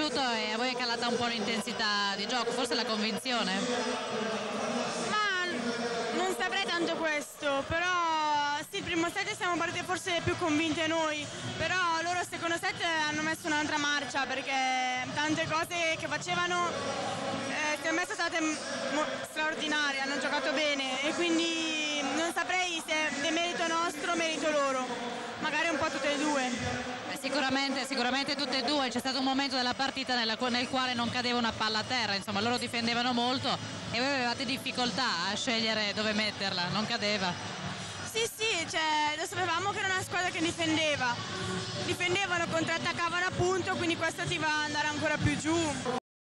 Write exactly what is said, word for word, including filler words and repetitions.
piaciuto e a voi è calata un po' l'intensità di gioco, forse la convinzione? Ma non saprei tanto questo, però sì, il primo set siamo partite forse più convinte noi, però loro al secondo set hanno messo un'altra marcia perché tante cose che facevano eh, secondo me sono state straordinarie, hanno giocato bene e quindi non saprei se è merito nostro o merito loro, magari un po' tutte e due. Sicuramente, sicuramente tutte e due, c'è stato un momento della partita nella, nel quale non cadeva una palla a terra, insomma loro difendevano molto e voi avevate difficoltà a scegliere dove metterla, non cadeva. Sì, sì, cioè, lo sapevamo che era una squadra che difendeva, difendevano, contrattaccavano appunto, quindi questo ti va ad andare ancora più giù.